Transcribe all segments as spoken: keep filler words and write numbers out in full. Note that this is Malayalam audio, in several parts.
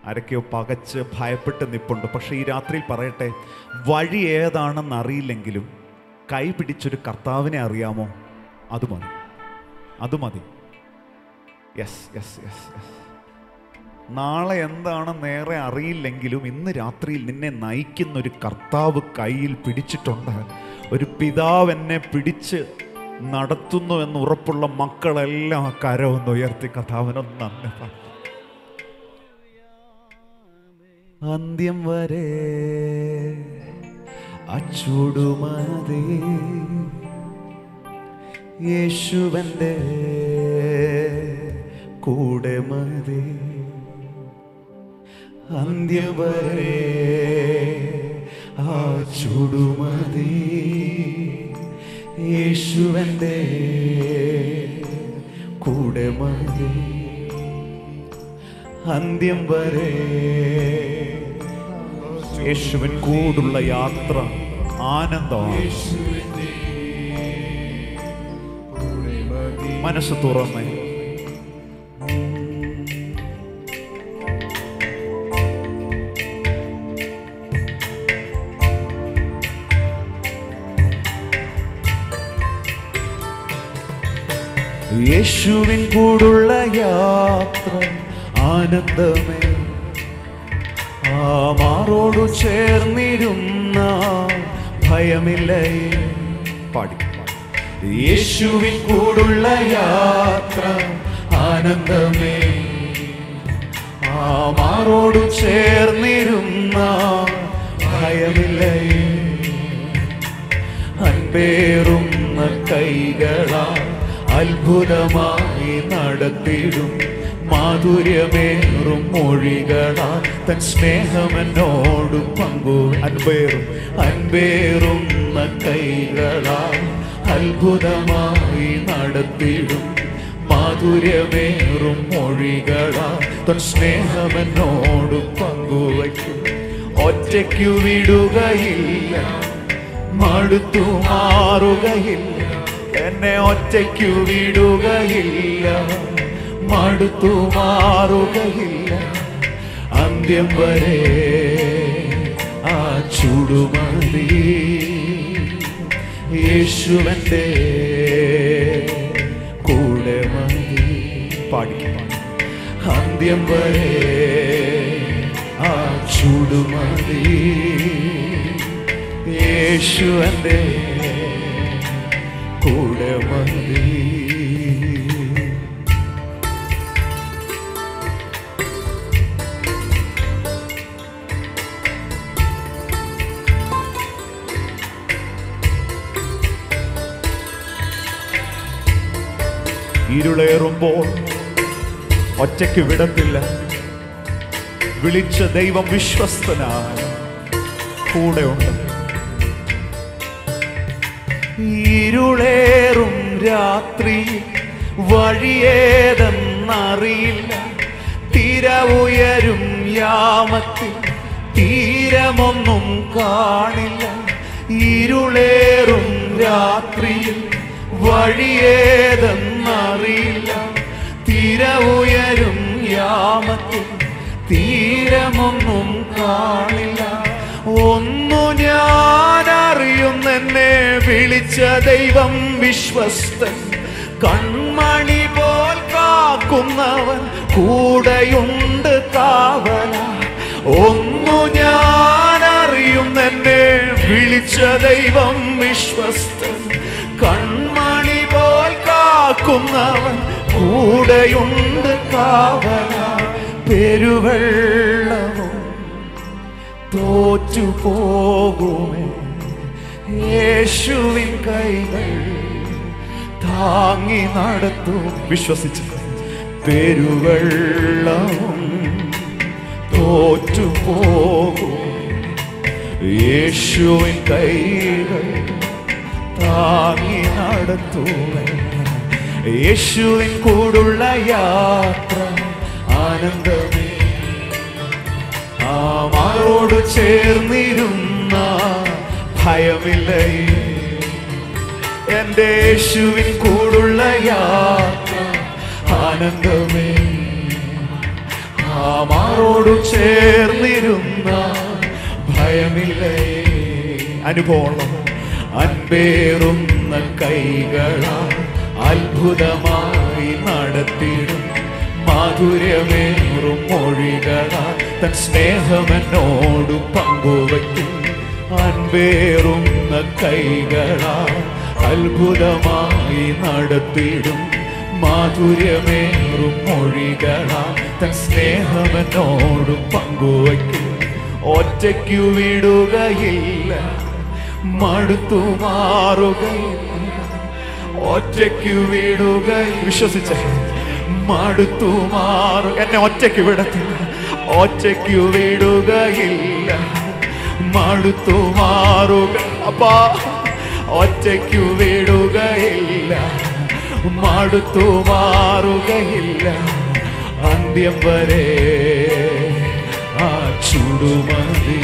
ആരൊക്കെയോ പകച്ച് ഭയപ്പെട്ട് നിൽപ്പുണ്ട്. പക്ഷേ ഈ രാത്രിയിൽ പറയട്ടെ, വഴി ഏതാണെന്ന് അറിയില്ലെങ്കിലും കൈ പിടിച്ചൊരു കർത്താവിനെ അറിയാമോ? അത് മതി, അത് മതി. യെസ് യെസ് യെസ് യെസ് നാളെ എന്താണെന്ന് നേരെ അറിയില്ലെങ്കിലും ഇന്ന് രാത്രിയിൽ നിന്നെ നയിക്കുന്നൊരു കർത്താവ് കയ്യിൽ പിടിച്ചിട്ടുണ്ട്. ഒരു പിതാവ് എന്നെ പിടിച്ച് നടത്തുന്നു എന്ന് ഉറപ്പുള്ള മക്കളെല്ലാം കരമൊന്ന് ഉയർത്തി കർത്താവിനൊന്ന് നന്ദി പറ. അന്ത്യം വരെ അച്ചൂടുമതി യേശുവന്റെ കൂടെ മതി. അന്ത്യം വരെ അച്ചൂടുമതി യേശുവന്റെ കൂടെ മതി. അന്ത്യം വരെ യേശുവിൻ കൂടുള്ള യാത്ര ആനന്ദമാണ്. മനസ്സ് തുറന്നേ. യേശുവിൻ കൂടുള്ള യാത്ര ആനന്ദമേ. ആ മാറോടു ചേർന്നിരുന്ന ഭയമില്ലേ. പാടി. യേശുവിൻ കൂടുള്ള യാത്ര ആനന്ദമേ. ആ മാറോടു ചേർന്നിരുന്ന ഭയമില്ലേ. അൻപേറുന്ന കൈകളാൽ അത്ഭുതമായി നടത്തിടും മാധുര്യമേറും മൊഴികളാൽ തൻ സ്നേഹമെന്നോട് പങ്കു. അൻപേറും അൻപേറുന്ന കൈകളാൽ അത്ഭുതമായി നടത്തിടും മാധുര്യമേറും മൊഴികളാൽ തൻ സ്നേഹമെന്നോട് പങ്കുവയ്ക്കും. ഒറ്റയ്ക്കു വിടുകയില്ല, മടുത്തു മാറുകയില്ല. എന്നെ ഒറ്റയ്ക്കു വിടുകയില്ല, മടുത്തു മാറുകയില്ല. അന്ത്യം വരെ ആ ചൂടുമതി യേശുവന്റെ കൂടെ മതി. പാടിക്കും. അന്ത്യം വരെ ആ ചൂടുമതി യേശുവന്റെ കൂടെ മതി. ഇരുളേറുമ്പോൾ ഒറ്റയ്ക്ക് വിടത്തില്ല. വിളിച്ച ദൈവം വിശ്വസ്തനായ കൂടെയുണ്ട്. ഇരുളേറും രാത്രി വഴിയേതെന്നറിയില്ല. തിര ഉയരും യാമത്തിൽ തീരമൊന്നും കാണില്ല. ഇരുളേറും രാത്രിയിൽ വഴിയേതെന്നറിയില്ല. തിര ഉയരും യാമത്തിൽ തീരമൊന്നും കാണില്ല. ഒന്നു ഞാൻ അറിയുന്നെന്നെ വിളിച്ച ദൈവം വിശ്വസ്തൻ. കൺമണി പോൽ കാക്കുന്നവൻ കൂടെയുണ്ട് കാവല. ഒന്നു ഞാൻ അറിയുന്നെന്നെ വിളിച്ച ദൈവം വിശ്വസ്തൻ. കൺമണി പോൽ കാക്കുന്നവൻ കൂടെയുണ്ട് കാവല. പെരുവെള്ളവും തോറ്റുപോകുമേ യേശുവിൻ കൈകൾ താങ്ങി നടത്തും. വിശ്വസിച്ച്. പെരുവെള്ളവും തോറ്റുപോകും യേശുവിൻ കൈകൾ താങ്ങി നടത്തുമേ. യേശുവിൻ കൂടുള്ള യാത്ര ആനന്ദമേ. ആ മാറോട് ചേർന്നിരുന്ന ഭയമില്ലേ. എൻ്റെ യേശുവിൻ കൂടുള്ള യാത്ര ആനന്ദമേ. ആ മാറോടു ചേർന്നിരുന്ന ഭയമില്ലേ. അനുഭവം അൻപേറുന്ന കൈകളാ അത്ഭുതമായി നടത്തിടും മാധുര്യമേറും മൊഴികളാ തൻ സ്നേഹമെന്നോടു പങ്കുവയ്ക്കും. അൻപേറുന്ന കൈകളാ അത്ഭുതമായി നടത്തിടും മാധുര്യമേറും മൊഴികളാ തൻ സ്നേഹമെന്നോടു പങ്കുവയ്ക്കും. ഒറ്റയ്ക്കു വിടുകയില്ല, മടുത്തു മാറുകയില്ല. ഒറ്റയ്ക്കു വിടുക, വിശ്വസിച്ച മടുത്തു മാറു, എന്നെ ഒറ്റയ്ക്ക് വിടത്തില്ല. ഒറ്റയ്ക്കു വിടുകയില്ല, മടുത്തു മാറുക. അപ്പാ ഒറ്റയ്ക്കു വിടുകയില്ല, മടുത്തു മാറുകയില്ല. അന്ത്യം വരെ ആ ചുടുമതി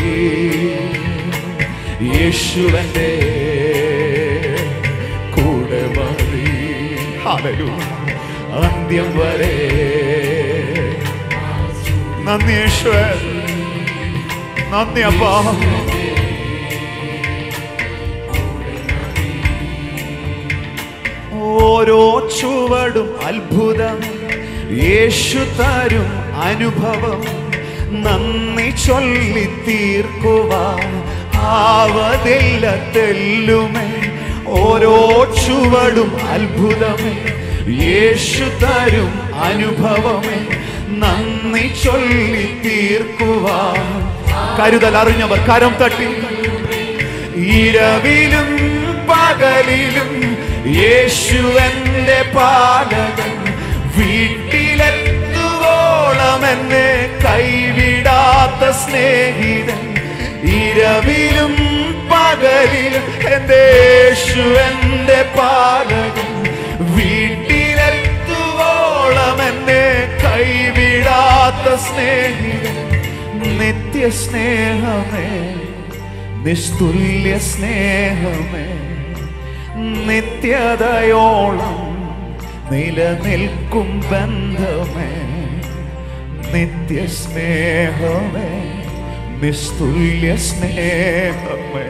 യേശുവന്റെ കൂടെ മതി. ഹല്ലേലൂയ. അന്ത്യം വരെ. നന്ദി യേശുവേ, നന്ദി അപ്പാ. ഓരോ ചുവടും അത്ഭുതം, യേശു തരും അനുഭവം. നന്ദി ചൊല്ലി തീർക്കുവാൻ ആവതില്ല തെല്ലുമേ. ഓരോ ചുവടും അത്ഭുതമേ, യേശു തരും അനുഭവമേ. നന്ദി ചൊല്ലി തീർക്കുവാൻ കരുതൽ അറിഞ്ഞവർ കരം തട്ടി. ഇരവിലും പകലിലും യേശു എന്റെ പാലകൻ. വീട്ടിലെത്തുവോളം എന്നെ കൈവിടാത്ത സ്നേഹിതൻ. ഇരവിലും പകലിലും എന്റെ യേശു എന്റെ പാലകൻ. വീട്ടിലെത്തുവോളം എന്നെ കൈവിടാത്ത സ്നേഹിതൻ. നിത്യ സ്നേഹമേ, നിസ്തുല്യ സ്നേഹമേ, നിത്യതയോളം നിലനിൽക്കും ബന്ധമേ. നിത്യ സ്നേഹമേ, നിസ്തുല്യ സ്നേഹമേ,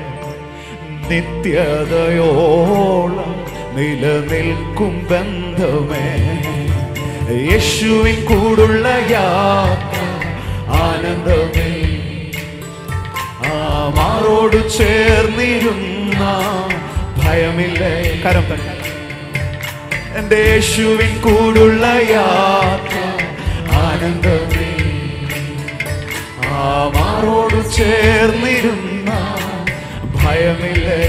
നിത്യതയോളം നിലനിൽക്കും ബന്ധമേ. യേശുവിൻ കൂടുള്ള യാത്ര ആനന്ദമേ. ആ മാറോടു ചേർന്നിരുന്ന ഭയമില്ലേ. കരം തന്നെ. എന്റെ യേശുവിൻ കൂടുള്ള യാത്ര ആനന്ദമേ. ആ മാറോടു ചേർന്നിരുന്ന ഭയമില്ലേ.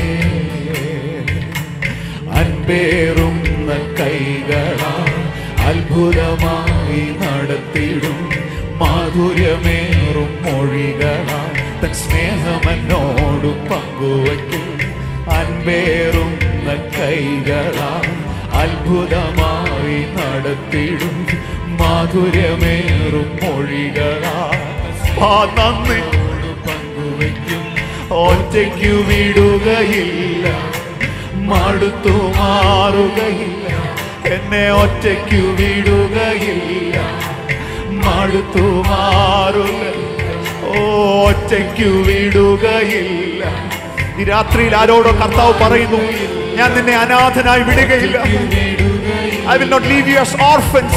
അൻപേറുന്ന കൈകളാ അത്ഭുതമായി നടത്തിടും മാധുര്യമേറും മൊഴികളാ തൻ സ്നേഹമെന്നോടു പങ്കുവയ്ക്കും. അൻപേറുന്ന കൈകളാ അത്ഭുതമായി നടത്തിടും മാധുര്യമേറും മൊഴികളാ നന്ദിയോടു പങ്കുവയ്ക്കും. ഒറ്റയ്ക്കു വിടുകയില്ല, മടുത്തു മാറുകയില്ല. എന്നെ ഒറ്റയ്ക്കു വിടുകയില്ല, മടുത്തു മാറുകയില്ല. ഓ ഒറ്റയ്ക്കു വിടുകയില്ല. ഈ രാത്രിയിൽ ആരോടോ കർത്താവ് പറയുന്നു, ഞാൻ നിന്നെ അനാഥനായി വിടുകയില്ല. I will not leave you as orphans.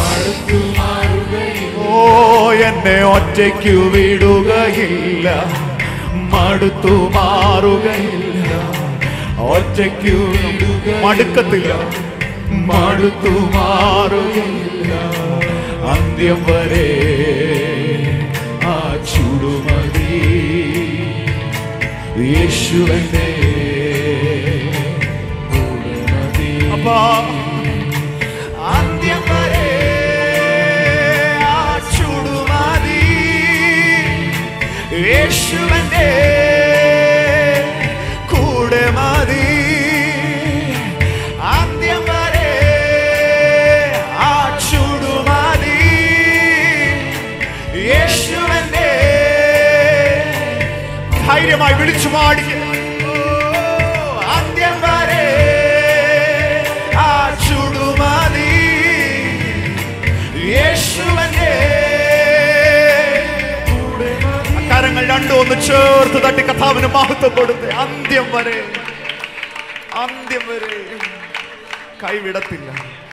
ഓ എന്നെ ഒറ്റയ്ക്കു വിടുകയില്ല, മടുത്തു മാറുകയില്ല. ഒറ്റയ്ക്കു മടുക്കത്തില്ല, മടുത്തു മാറുകയില്ല. അന്ത്യം വരെ ആ ചുടുമതി യേശുവന്റെ അപ്പാ. അന്ത്യം വരെ ആ ചുടുമതി യേശുവന്റെ കൂടെ മതി. അന്ത്യം വരെ ആ ചുടുമതി യേശുവന്റെ. ധൈര്യമായി വിളിച്ചു പാടി. അന്ത്യം വരെ ആ ചുടുമതി യേശുവന്റെ. ഒന്ന് ചേർത്ത് തട്ടി കർത്താവിന് മഹത്വം കൊടുത്ത് അന്ത്യം വരെ അന്ത്യം വരെ കൈവിടത്തില്ല.